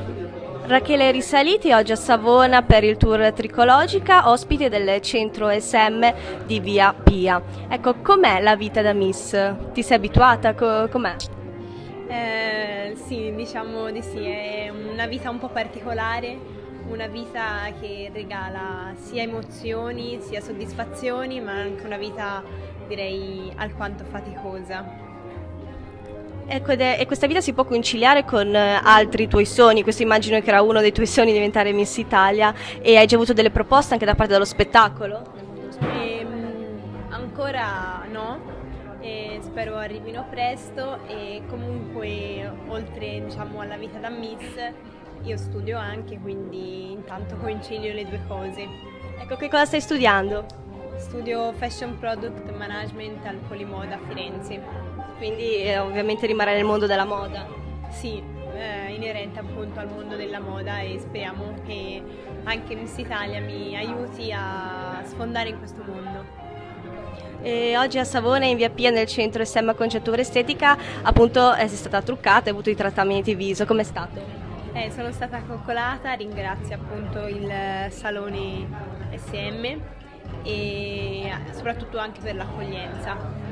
Rachele Risaliti, oggi a Savona per il tour Tricologica, ospite del centro SM di Via Pia. Ecco, com'è la vita da Miss? Ti sei abituata? Com'è? Sì, diciamo di sì, è una vita un po' particolare, una vita che regala sia emozioni, sia soddisfazioni, ma anche una vita direi alquanto faticosa. Ecco, e questa vita si può conciliare con altri tuoi sogni? Questo immagino che era uno dei tuoi sogni, diventare Miss Italia, e hai già avuto delle proposte anche da parte dello spettacolo? Ancora no, e spero arrivino presto e comunque oltre diciamo alla vita da Miss io studio anche, quindi intanto concilio le due cose. Ecco, che cosa stai studiando? Studio Fashion Product Management al Polimoda a Firenze. Quindi ovviamente rimarrai nel mondo della moda. Sì, inerente appunto al mondo della moda e speriamo che anche Miss Italia mi aiuti a sfondare in questo mondo. E oggi a Savona, in Via Pia, nel centro SM Concettura Estetica, appunto sei stata truccata, hai avuto i trattamenti viso, com'è stato? Sono stata coccolata, ringrazio appunto il Salone SM e soprattutto anche per l'accoglienza.